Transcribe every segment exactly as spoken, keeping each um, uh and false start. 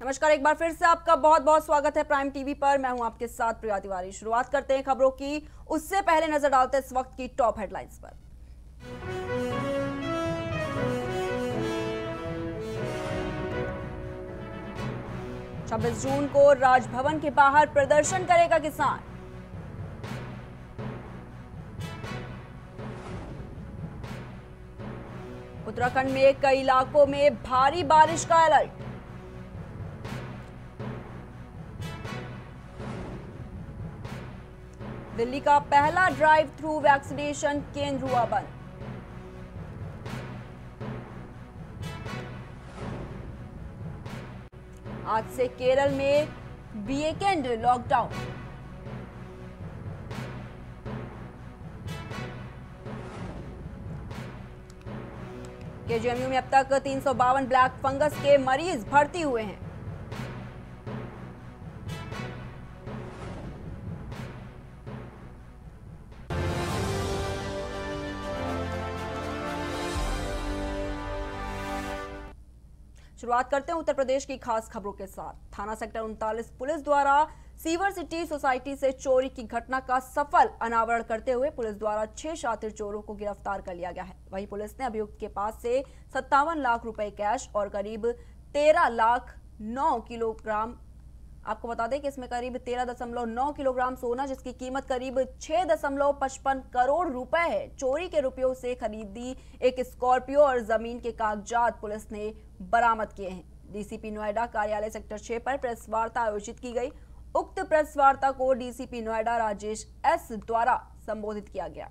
नमस्कार, एक बार फिर से आपका बहुत बहुत स्वागत है प्राइम टीवी पर। मैं हूं आपके साथ प्रिया तिवारी। शुरुआत करते हैं खबरों की, उससे पहले नजर डालते हैं इस वक्त की टॉप हेडलाइंस पर। छब्बीस जून को राजभवन के बाहर प्रदर्शन करेगा किसान। उत्तराखंड में कई इलाकों में भारी बारिश का अलर्ट। दिल्ली का पहला ड्राइव थ्रू वैक्सीनेशन केंद्र हुआ बंद। आज से केरल में वीकेंड लॉकडाउन। केजीएमयू में अब तक तीन सौ बावन ब्लैक फंगस के मरीज भर्ती हुए हैं। शुरुआत करते हैं उत्तर प्रदेश की खास खबरों के साथ। थाना सेक्टर उनतालीस पुलिस द्वारा सीवर सिटी सोसाइटी से चोरी की घटना का सफल अनावरण करते हुए पुलिस द्वारा छह शातिर चोरों को गिरफ्तार कर लिया गया है। वहीं पुलिस ने अभियुक्त के पास से सत्तावन लाख रुपए कैश और करीब तेरह लाख नौ किलोग्राम, आपको बता दें कि इसमें करीब तेरह दशमलव नौ किलोग्राम सोना, जिसकी कीमत करीब छह दशमलव पचपन करोड़ रुपए है, चोरी के रुपयों से खरीदी एक स्कॉर्पियो और जमीन के कागजात पुलिस ने बरामद किए हैं। डीसीपी नोएडा कार्यालय सेक्टर छह पर प्रेस वार्ता आयोजित की गई। उक्त प्रेस वार्ता को डीसीपी नोएडा राजेश एस द्वारा संबोधित किया गया।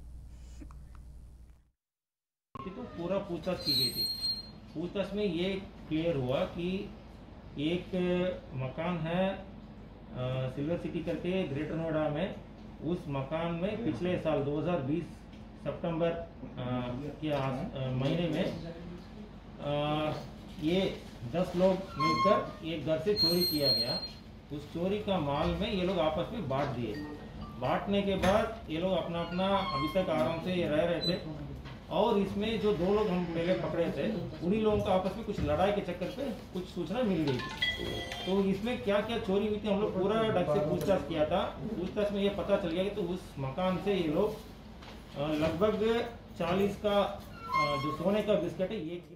तो पूरा पूछताछ की गई थी। पूछताछ में ये क्लियर हुआ कि एक मकान है सिल्वर सिटी करके ग्रेटर नोएडा में, उस मकान में पिछले साल दो हज़ार बीस सितंबर के महीने में आ, ये दस लोग मिलकर एक घर से चोरी किया गया। उस चोरी का माल में ये लोग आपस में बांट दिए। बांटने के बाद ये लोग अपना अपना अभी तक आराम से रह रहे थे। और इसमें जो दो लोग हम पहले पकड़े थे, उन्हीं लोगों का आपस में कुछ लड़ाई के चक्कर पे कुछ सूचना मिल गई थी। तो इसमें क्या क्या चोरी हुई थी हम लोग पूरा ढंग से पूछताछ किया था। पूछताछ में ये पता चल गया कि तो उस मकान से ये लोग लगभग चालीस का जो सोने का बिस्किट है ये।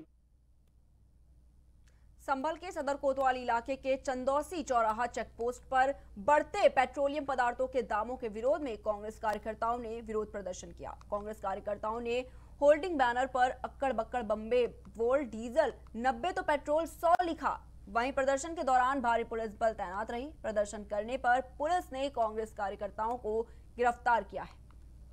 संभल के सदर कोतवाली इलाके के चंदौसी चौराहा चेकपोस्ट पर बढ़ते पेट्रोलियम पदार्थों के दामों के विरोध में कांग्रेस कार्यकर्ताओं ने विरोध प्रदर्शन किया। कांग्रेस कार्यकर्ताओं ने होर्डिंग बैनर पर अक्कड़ बक्कड़ बम्बे वोल्ट डीजल नब्बे तो पेट्रोल सौ लिखा। वहीं प्रदर्शन के दौरान भारी पुलिस बल तैनात रही। प्रदर्शन करने पर पुलिस ने कांग्रेस कार्यकर्ताओं को गिरफ्तार किया है।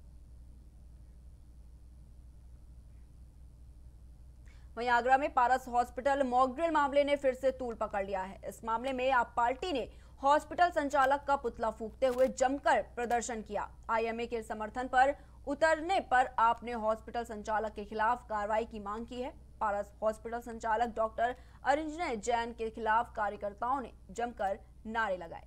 वहीं आगरा में पारस हॉस्पिटल मॉकड्रिल मामले ने फिर से तूल पकड़ लिया है। इस मामले में आप पार्टी ने हॉस्पिटल संचालक का पुतला फूंकते हुए जमकर प्रदर्शन किया। आईएमए के समर्थन पर उतरने पर आपने हॉस्पिटल संचालक के खिलाफ कार्रवाई की मांग की है। पारस हॉस्पिटल संचालक डॉक्टर अरिंजय जैन के खिलाफ कार्यकर्ताओं ने जमकर नारे लगाए।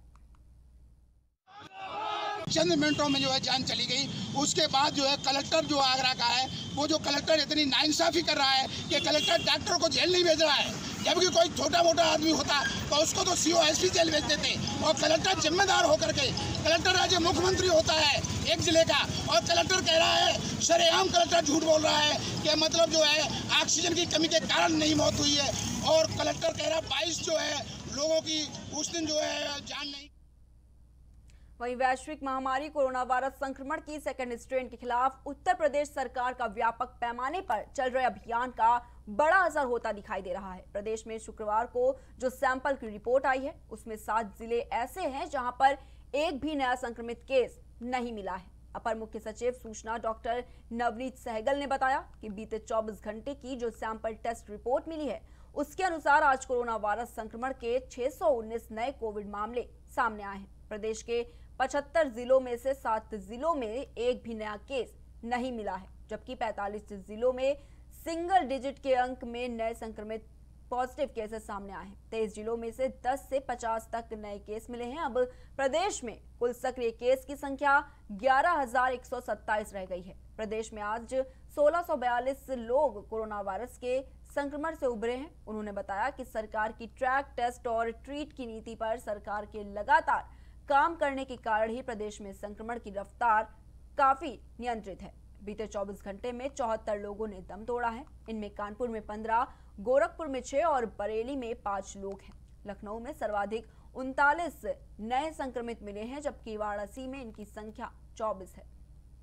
चंद मिनटों में जो है जान चली गई। उसके बाद जो है कलेक्टर जो आगरा का है, वो जो कलेक्टर इतनी नाइंसाफी कर रहा है कि कलेक्टर डॉक्टर को जेल नहीं भेज रहा है, जबकि कोई छोटा मोटा आदमी होता तो उसको तो सीओ एसपी जेल भेज देते। और कलेक्टर जिम्मेदार होकर के, कलेक्टर राज्य मुख्यमंत्री होता है एक जिले का, और कलेक्टर कह रहा है, सरेआम कलेक्टर झूठ बोल रहा है कि मतलब जो है ऑक्सीजन की कमी के कारण नहीं मौत हुई है। और कलेक्टर कह रहा है बाईस जो है लोगों की उस दिन जो है जान नहीं। वहीं वैश्विक महामारी कोरोना वायरस संक्रमण की सेकंड स्ट्रेन के खिलाफ उत्तर प्रदेश सरकार का व्यापक पैमाने पर चल रहे अभियान का बड़ा असर होता दिखाई दे रहा है। प्रदेश में शुक्रवार को जो सैंपल की रिपोर्ट आई है, उसमें सात जिले ऐसे हैं जहां पर एक भी नया संक्रमित केस नहीं मिला है। अपर मुख्य सचिव सूचना डॉक्टर नवनीत सहगल ने बताया कि बीते चौबीस घंटे की जो सैंपल टेस्ट रिपोर्ट मिली है, उसके अनुसार आज कोरोना वायरस संक्रमण के छह सौ उन्नीस नए कोविड मामले सामने आए हैं। प्रदेश के पचहत्तर जिलों में से सात जिलों में एक भी नया केस नहीं मिला है, जबकि पैंतालीस जिलों में सिंगल डिजिट के अंक में नए संक्रमित पॉजिटिव केसेस सामने आए हैं। तेईस जिलों में से दस से पचास तक नए केस मिले हैं। अब प्रदेश में कुल सक्रिय केस की संख्या ग्यारह हजार एक सौ सत्ताईस रह गई है। प्रदेश में आज सोलह सौ बयालीस लोग कोरोना वायरस के संक्रमण से उभरे हैं। उन्होंने बताया कि सरकार की ट्रैक, टेस्ट और ट्रीट की नीति पर सरकार के लगातार काम करने के कारण ही प्रदेश में संक्रमण की रफ्तार काफी नियंत्रित है। बीते चौबीस घंटे में चौहत्तर लोगों ने दम तोड़ा है। इनमें कानपुर में पंद्रह, गोरखपुर में छह और बरेली में पांच लोग हैं। लखनऊ में सर्वाधिक उनतालीस नए संक्रमित मिले हैं, जबकि वाराणसी में इनकी संख्या चौबीस है।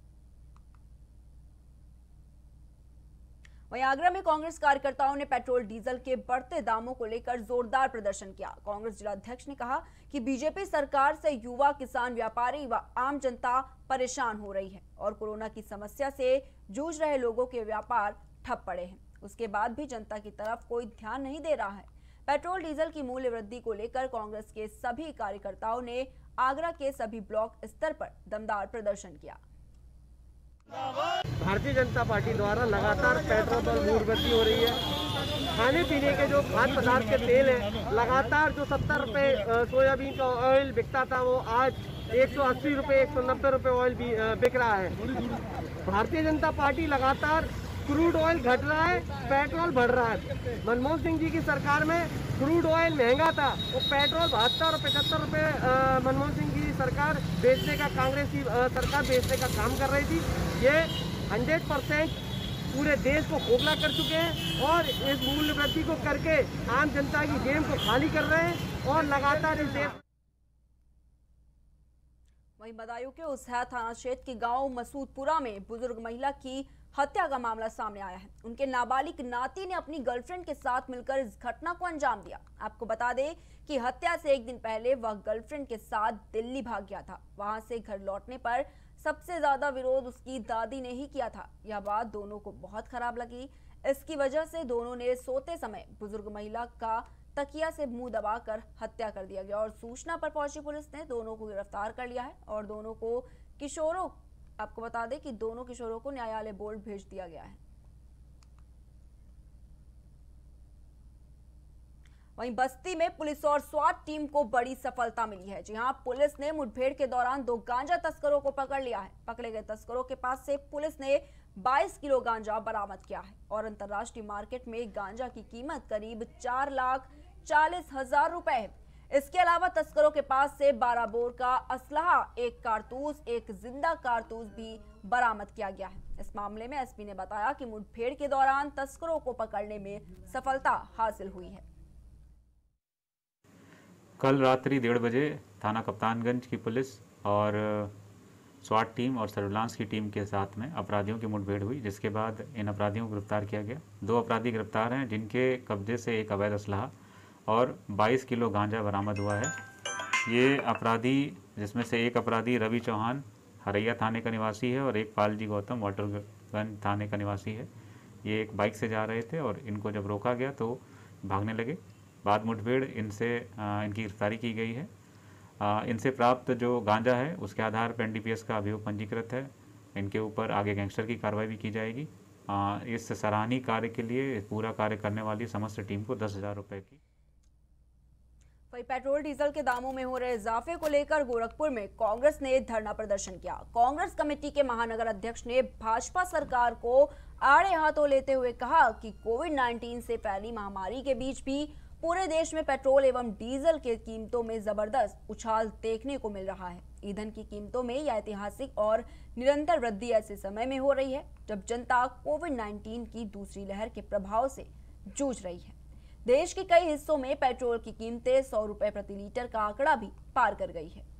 वहीं आगरा में कांग्रेस कार्यकर्ताओं ने पेट्रोल डीजल के बढ़ते दामों को लेकर जोरदार प्रदर्शन किया। कांग्रेस जिलाध्यक्ष ने कहा कि बीजेपी सरकार से युवा, किसान, व्यापारी व आम जनता परेशान हो रही है और कोरोना की समस्या से जूझ रहे लोगों के व्यापार ठप पड़े हैं। उसके बाद भी जनता की तरफ कोई ध्यान नहीं दे रहा है। पेट्रोल डीजल की मूल्य वृद्धि को लेकर कांग्रेस के सभी कार्यकर्ताओं ने आगरा के सभी ब्लॉक स्तर पर दमदार प्रदर्शन किया। भारतीय जनता पार्टी द्वारा लगातार पेट्रोल पर मूल्य वृद्धि हो रही है। खाने पीने के जो खाद्य पदार्थ के तेल हैं, लगातार जो सत्तर रुपये सोयाबीन का ऑयल बिकता था वो आज एक सौ अस्सी रुपये, एक सौ नब्बे रुपये ऑयल बिक रहा है। भारतीय जनता पार्टी लगातार क्रूड ऑयल घट रहा है, पेट्रोल बढ़ रहा है। मनमोहन सिंह जी की सरकार में क्रूड ऑयल महंगा था, वो पेट्रोल बहत्तर और पचहत्तर रुपये मनमोहन सिंह की सरकार बेचने का, कांग्रेस की सरकार बेचने का काम कर रही थी। ये हंड्रेड परसेंट पूरे देश को खोखला कर चुके हैं और इस मूल्य वृद्धि को करके आम जनता की जेब को खाली कर रहे हैं और लगातार इस देश। वहीं बदायूं के उसहै थाना क्षेत्र के गांव मसूदपुरा में बुजुर्ग महिला की हत्या का मामला सामने आया है। उनके नाबालिग नाती ने अपनी गर्लफ्रेंड के साथ मिलकर इस घटना को अंजाम दिया। आपको बता दें कि हत्या से एक दिन पहले वह गर्लफ्रेंड के साथ दिल्ली भाग गया था। वहां से घर लौटने पर सबसे ज्यादा विरोध उसकी दादी ने ही किया था। यह बात दोनों को बहुत खराब लगी। इसकी वजह से दोनों ने सोते समय बुजुर्ग महिला का तकिया से मुंह दबाकर हत्या कर दिया गया और सूचना पर पहुंची पुलिस ने दोनों को गिरफ्तार कर लिया है और दोनों को किशोरों आपको बता दें कि दोनों किशोरों को न्यायालय बोर्ड भेज दिया गया है। वहीं बस्ती में पुलिस और स्वाट टीम को बड़ी सफलता मिली है। जी हां, पुलिस ने मुठभेड़ के दौरान दो गांजा तस्करों को पकड़ लिया है। पकड़े गए तस्करों के पास से पुलिस ने बाईस किलो गांजा बरामद किया है और अंतर्राष्ट्रीय मार्केट में गांजा की कीमत करीब चार लाख चालीस हजार रुपए है। इसके अलावा तस्करों के पास से बारह बोर का असलहा, एक कारतूस, एक जिंदा कारतूस भी बरामद किया गया है। इस मामले में एसपी ने बताया कि मुठभेड़ के दौरान तस्करों को पकड़ने में सफलता हासिल हुई है। कल रात्रि डेढ़ बजे थाना कप्तानगंज की पुलिस और स्वाट टीम और सर्विलांस की टीम के साथ में अपराधियों की मुठभेड़ हुई, जिसके बाद इन अपराधियों को गिरफ्तार किया गया। दो अपराधी गिरफ्तार हैं, जिनके कब्जे से एक अवैध असलहा और बाईस किलो गांजा बरामद हुआ है। ये अपराधी, जिसमें से एक अपराधी रवि चौहान हरैया थाने का निवासी है और एक पालजी गौतम वाटरगंज थाने का निवासी है। ये एक बाइक से जा रहे थे और इनको जब रोका गया तो भागने लगे। बाद मुठभेड़ इनसे इनकी गिरफ्तारी की गई है। इनसे प्राप्त जो गांजा है उसके आधार पर एनडीपीएस का अभियोग पंजीकृत है। इनके ऊपर आगे गैंगस्टर की कार्रवाई भी की जाएगी। इस सराहनीय कार्य के लिए पूरा कार्य करने वाली समस्त टीम को दस हजार रुपये की। वहीं पेट्रोल डीजल के दामों में हो रहे इजाफे को लेकर गोरखपुर में कांग्रेस ने धरना प्रदर्शन किया। कांग्रेस कमेटी के महानगर अध्यक्ष ने भाजपा सरकार को आड़े हाथों लेते हुए कहा कि कोविड उन्नीस से फैली महामारी के बीच भी पूरे देश में पेट्रोल एवं डीजल के कीमतों में जबरदस्त उछाल देखने को मिल रहा है। ईंधन की कीमतों में यह ऐतिहासिक और निरंतर वृद्धि ऐसे समय में हो रही है जब जनता कोविड उन्नीस की दूसरी लहर के प्रभाव से जूझ रही है। देश के कई हिस्सों में पेट्रोल की कीमतें सौ रुपए प्रति लीटर का आंकड़ा भी पार कर गई है।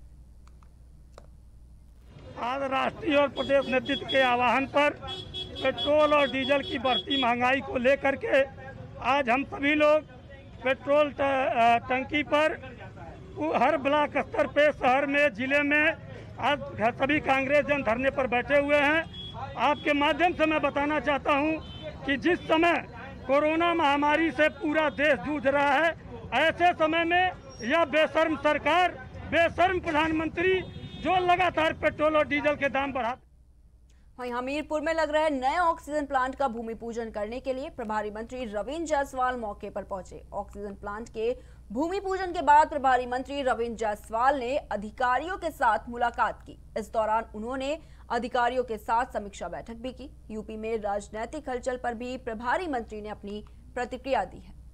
आज राष्ट्रीय और प्रदेश नेतृत्व के आह्वान पर पेट्रोल और डीजल की बढ़ती महंगाई को लेकर के आज हम सभी लोग पेट्रोल टंकी पर हर ब्लॉक स्तर पे, शहर में, जिले में आज सभी कांग्रेस जन धरने पर बैठे हुए हैं। आपके माध्यम से मैं बताना चाहता हूं कि जिस समय कोरोना महामारी से पूरा देश जूझ रहा है, ऐसे समय में यह बेशर्म सरकार, बेशर्म प्रधानमंत्री जो लगातार पेट्रोल और डीजल के दाम बढ़ा। वहीं हमीरपुर में लग रहे नए ऑक्सीजन प्लांट का भूमि पूजन करने के लिए प्रभारी मंत्री रविंद्र जायसवाल मौके पर पहुंचे। ऑक्सीजन प्लांट के भूमि पूजन के बाद प्रभारी मंत्री रविंद्र जायसवाल ने अधिकारियों के साथ मुलाकात की। इस दौरान उन्होंने अधिकारियों के साथ समीक्षा बैठक भी की। यूपी में राजनीतिक हलचल पर भी प्रभारी मंत्री ने अपनी प्रतिक्रिया दी है।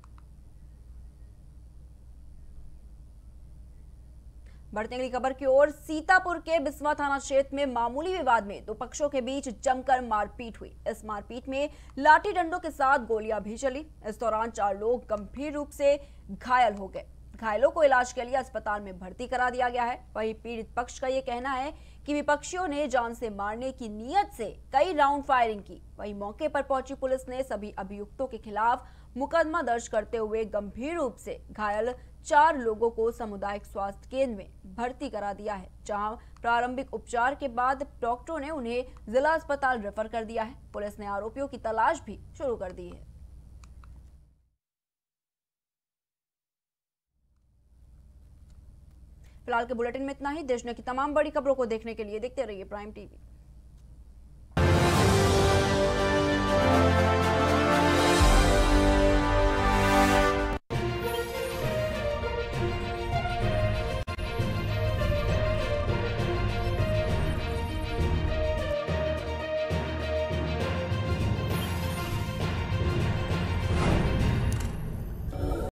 बढ़ते अगली खबर की ओर, सीतापुर के बिस्वा थाना क्षेत्र में मामूली विवाद में दो पक्षों के बीच जमकर मारपीट हुई। इस मारपीट में लाठी डंडों के साथ गोलियां भी चली। इस दौरान चार लोग गंभीर रूप से घायल हो गए। घायलों को इलाज के लिए अस्पताल में भर्ती करा दिया गया है। वहीं पीड़ित पक्ष का यह कहना है कि विपक्षियों ने जान से मारने की नीयत से कई राउंड फायरिंग की। वहीं मौके पर पहुंची पुलिस ने सभी अभियुक्तों के खिलाफ मुकदमा दर्ज करते हुए गंभीर रूप से घायल चार लोगों को सामुदायिक स्वास्थ्य केंद्र में भर्ती करा दिया है, जहां प्रारंभिक उपचार के बाद डॉक्टरों ने उन्हें जिला अस्पताल रेफर कर दिया है। पुलिस ने आरोपियों की तलाश भी शुरू कर दी है। फिलहाल के बुलेटिन में इतना ही। देश की तमाम बड़ी खबरों को देखने के लिए देखते रहिए प्राइम टीवी।